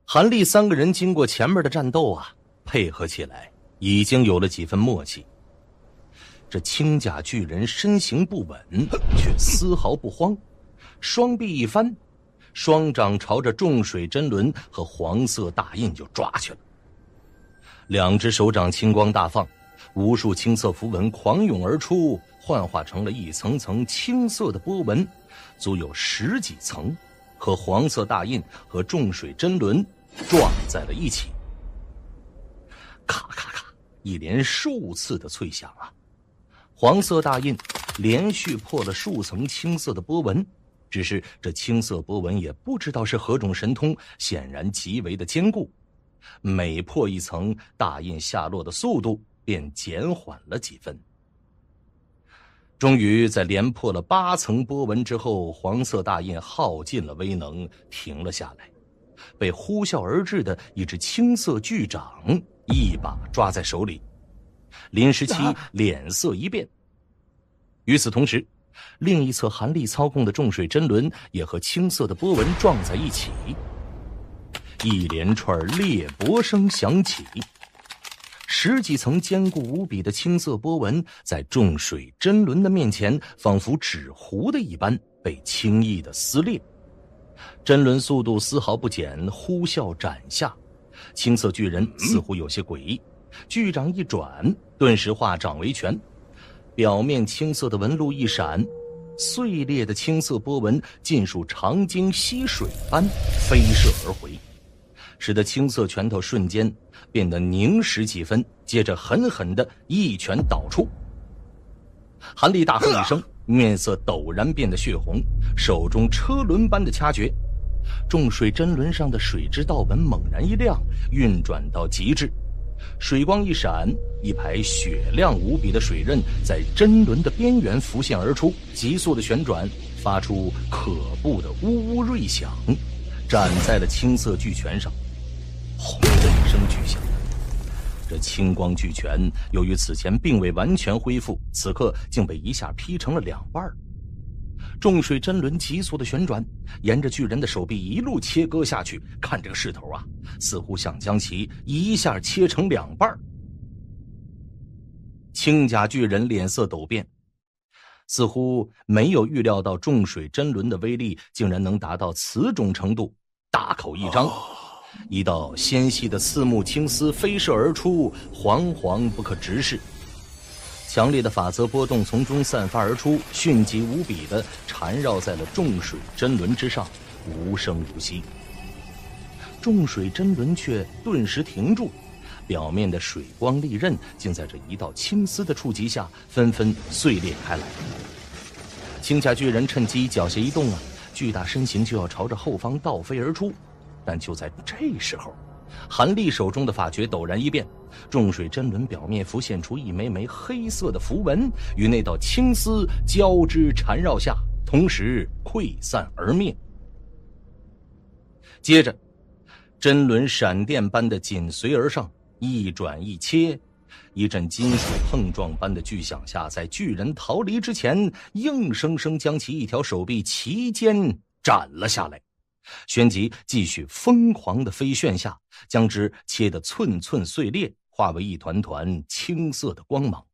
韩立三个人经过前面的战斗啊，配合起来已经有了几分默契。这青甲巨人身形不稳，却丝毫不慌，双臂一翻，双掌朝着众水真轮和黄色大印就抓去了。两只手掌青光大放，无数青色符文狂涌而出，幻化成了一层层青色的波纹，足有10几层，和黄色大印和众水真轮撞在了一起。咔咔咔，一连数次的脆响啊！黄色大印连续破了数层青色的波纹，只是这青色波纹也不知道是何种神通，显然极为的坚固。每破一层，大印下落的速度便减缓了几分。终于在连破了8层波纹之后，黄色大印耗尽了威能，停了下来，被呼啸而至的一只青色巨掌一把抓在手里。林时期脸色一变。与此同时，另一侧韩立操控的众水真轮也和青色的波纹撞在一起，一连串裂帛声响起，10几层坚固无比的青色波纹在众水真轮的面前仿佛纸糊的一般被轻易的撕裂。真轮速度丝毫不减，呼啸斩下，青色巨人似乎有些诡异，巨掌一转，顿时化掌为拳，表面青色的纹路一闪，碎裂的青色波纹尽数长鲸吸水般飞射而回，使得青色拳头瞬间变得凝实几分，接着狠狠地一拳倒出。韩立大喝一声，面色陡然变得血红，手中车轮般的掐诀，众水真轮上的水之道纹猛然一亮，运转到极致，水光一闪，一排雪亮无比的水刃在真轮的边缘浮现而出，急速的旋转，发出可怖的呜呜锐响，斩在了青色巨拳上。轰的一声巨响，这青光巨拳由于此前并未完全恢复，此刻竟被一下劈成了2半。众水真轮急速的旋转，沿着巨人的手臂一路切割下去，看这个势头啊，似乎想将其一下切成2半。青甲巨人脸色陡变，似乎没有预料到众水真轮的威力竟然能达到此种程度，大口一张，一道纤细的刺目青丝飞射而出，惶惶不可直视。强烈的法则波动从中散发而出，迅疾无比地缠绕在了众水真轮之上，无声无息。众水真轮却顿时停住，表面的水光利刃竟在这一道青丝的触及下纷纷碎裂开来。青甲巨人趁机脚下一动啊，巨大身形就要朝着后方倒飞而出。但就在这时候，韩立手中的法诀陡然一变，众水真轮表面浮现出一枚枚黑色的符文，与那道青丝交织缠绕下，同时溃散而灭。接着，真轮闪电般的紧随而上，一转一切，一阵金属碰撞般的巨响下，在巨人逃离之前，硬生生将其一条手臂齐肩斩了下来。旋即继续疯狂的飞旋下，将之切得寸寸碎裂，化为一团团青色的光芒。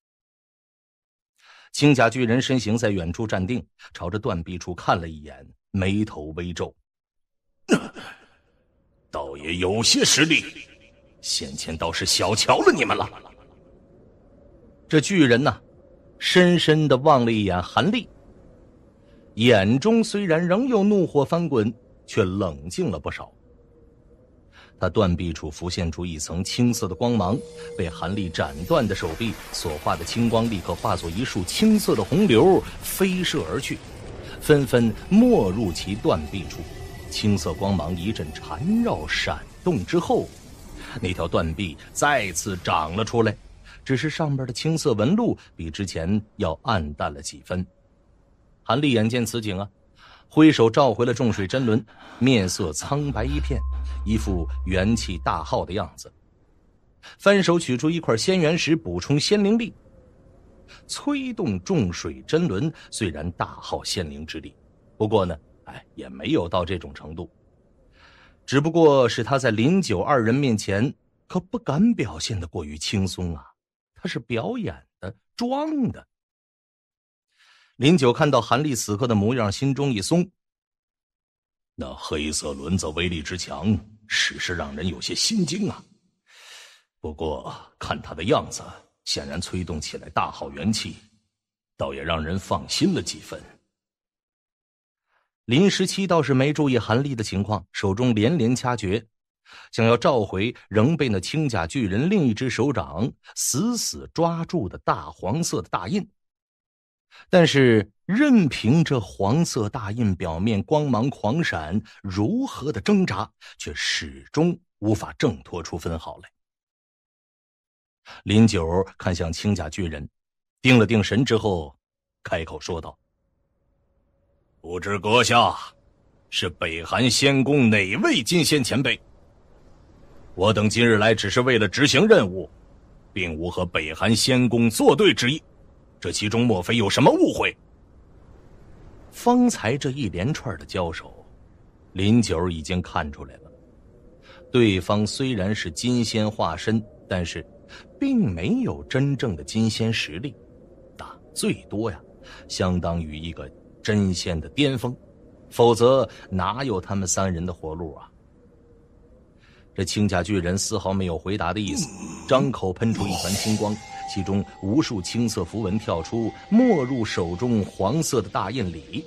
青甲巨人身形在远处站定，朝着断壁处看了一眼，眉头微皱。 倒也有些实力，先前倒是小瞧了你们了。 这巨人呢，深深地望了一眼韩立，眼中虽然仍有怒火翻滚，却冷静了不少。他断臂处浮现出一层青色的光芒，被韩立斩断的手臂所化的青光立刻化作一束青色的洪流飞射而去，纷纷没入其断臂处。青色光芒一阵缠绕闪动之后，那条断臂再次长了出来，只是上边的青色纹路比之前要暗淡了几分。韩立眼见此景啊，挥手召回了众水真轮，面色苍白一片，一副元气大耗的样子。翻手取出一块仙元石补充仙灵力，催动众水真轮虽然大耗仙灵之力，不过呢，也没有到这种程度。 只不过是他在林九二人面前可不敢表现得过于轻松啊，他是表演的，装的。林九看到韩立此刻的模样，心中一松。 那黑色轮子威力之强，实是让人有些心惊啊。不过看他的样子，显然催动起来大好元气，倒也让人放心了几分。 林17倒是没注意韩立的情况，手中连连掐诀，想要召回仍被那青甲巨人另一只手掌死死抓住的大黄色的大印。但是任凭这黄色大印表面光芒狂闪，如何的挣扎，却始终无法挣脱出分毫来。林九看向青甲巨人，定了定神之后，开口说道： 不知阁下是北韩仙宫哪位金仙前辈？我等今日来只是为了执行任务，并无和北韩仙宫作对之意，这其中莫非有什么误会？ 方才这一连串的交手，林九已经看出来了，对方虽然是金仙化身，但是并没有真正的金仙实力，最多呀相当于一个真仙的巅峰，否则哪有他们三人的活路啊？这青甲巨人丝毫没有回答的意思，张口喷出一团青光，其中无数青色符文跳出，没入手中黄色的大印里。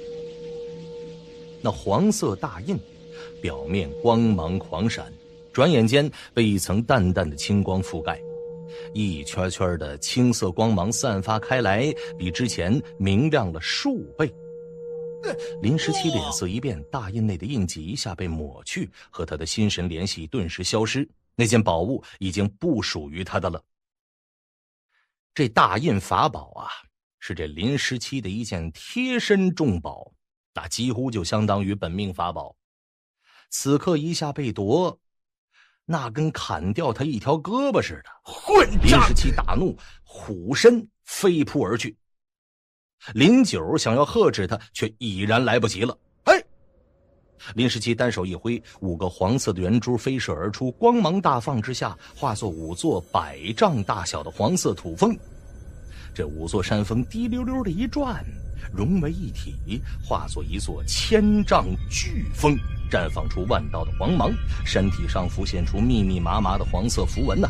那黄色大印表面光芒狂闪，转眼间被一层淡淡的青光覆盖，一圈圈的青色光芒散发开来，比之前明亮了数倍。林17脸色一变，大印内的印记一下被抹去，和他的心神联系顿时消失，那件宝物已经不属于他的了。这大印法宝啊，是这林17的一件贴身重宝，那几乎就相当于本命法宝。此刻一下被夺，那跟砍掉他一条胳膊似的。 混账！ 林17大怒，虎身飞扑而去。林九想要喝止他，却已然来不及了。哎！林17单手一挥，5个黄色的圆珠飞射而出，光芒大放之下，化作5座100丈大小的黄色土峰。这5座山峰滴溜溜的一转，融为一体，化作一座1000丈巨峰，绽放出万道的黄芒，山体上浮现出密密麻麻的黄色符文呐。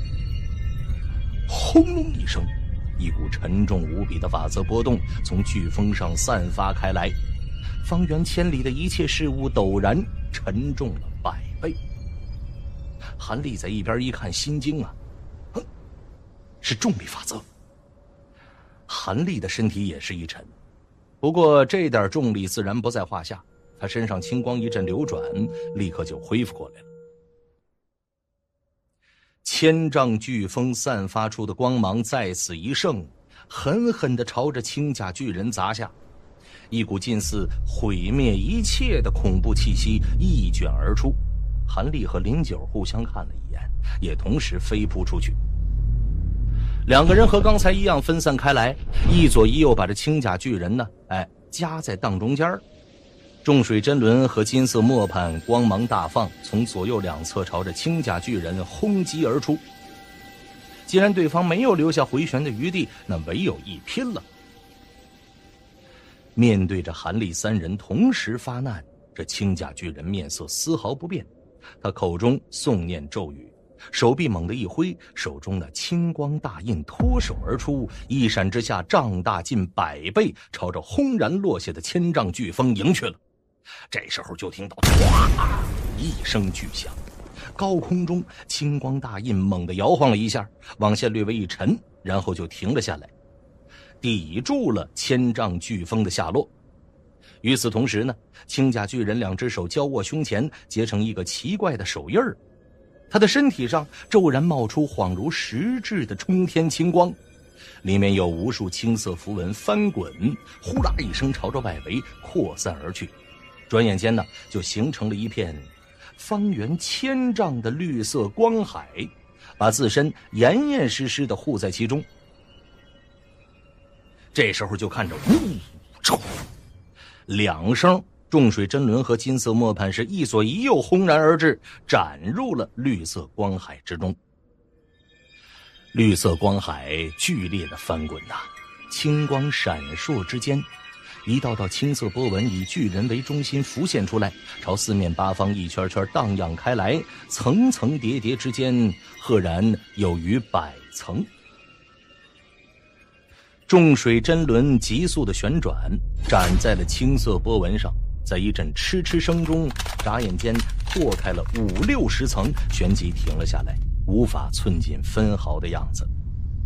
轰隆一声，一股沉重无比的法则波动从巨峰上散发开来，方圆1000里的一切事物陡然沉重了100倍。韩立在一边一看，心惊啊，是重力法则。韩立的身体也是一沉，不过这点重力自然不在话下，他身上青光一阵流转，立刻就恢复过来了。1000丈巨峰散发出的光芒再次一盛，狠狠地朝着青甲巨人砸下，一股近似毁灭一切的恐怖气息一卷而出。韩立和林九互相看了一眼，也同时飞扑出去。2个人和刚才一样分散开来，一左一右把这青甲巨人呢，夹在当中间。重水真轮和金色磨盘光芒大放，从左右两侧朝着青甲巨人轰击而出。既然对方没有留下回旋的余地，那唯有一拼了。面对着韩立3人同时发难，这青甲巨人面色丝毫不变，他口中诵念咒语，手臂猛地一挥，手中的青光大印脱手而出，一闪之下胀大近100倍，朝着轰然落下的1000丈巨峰迎去了。这时候就听到唰一声巨响，高空中青光大印猛地摇晃了一下，往下略微一沉，然后就停了下来，抵住了1000丈巨峰的下落。与此同时呢，青甲巨人2只手交握胸前，结成一个奇怪的手印儿。他的身体上骤然冒出恍如实质的冲天青光，里面有无数青色符文翻滚，呼啦一声朝着外围扩散而去。转眼间呢，就形成了一片方圆1000丈的绿色光海，把自身严严实实地护在其中。这时候就看着呜嗖2声重水真轮和金色磨盘是一左一右轰然而至，斩入了绿色光海之中。绿色光海剧烈的翻滚呐，青光闪烁之间，一道道青色波纹以巨人为中心浮现出来，朝四面八方一圈圈荡漾开来，层层叠叠之间，赫然有逾100层。重水真轮急速的旋转，展在了青色波纹上，在一阵嗤嗤声中，眨眼间破开了50-60层，旋即停了下来，无法寸进分毫的样子。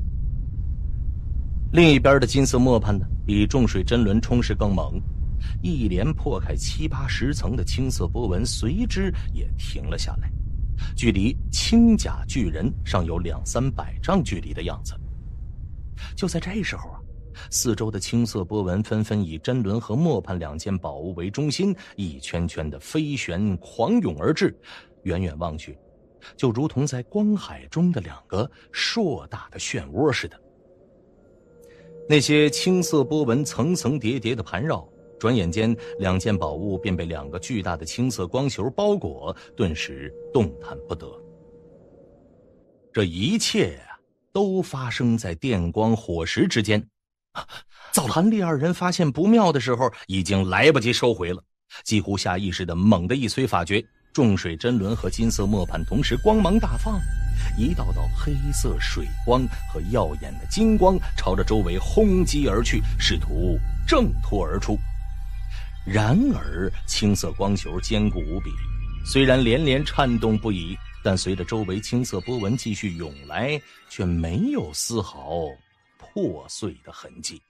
另一边的金色磨盘呢，比重水真轮冲势更猛，一连破开70-80层的青色波纹，随之也停了下来，距离青甲巨人尚有200-300丈距离的样子。就在这时候啊，四周的青色波纹纷纷以真轮和磨盘2件宝物为中心，一圈圈的飞旋狂涌而至，远远望去，就如同在光海中的2个硕大的漩涡似的。那些青色波纹层层叠叠的盘绕，转眼间2件宝物便被2个巨大的青色光球包裹，顿时动弹不得。这一切都发生在电光火石之间。糟了！韩立2人发现不妙的时候，已经来不及收回了，几乎下意识的猛地一催法诀，重水真轮和金色磨盘同时光芒大放，一道道黑色水光和耀眼的金光朝着周围轰击而去，试图挣脱而出。然而青色光球坚固无比，虽然连连颤动不已，但随着周围青色波纹继续涌来，却没有丝毫破碎的痕迹。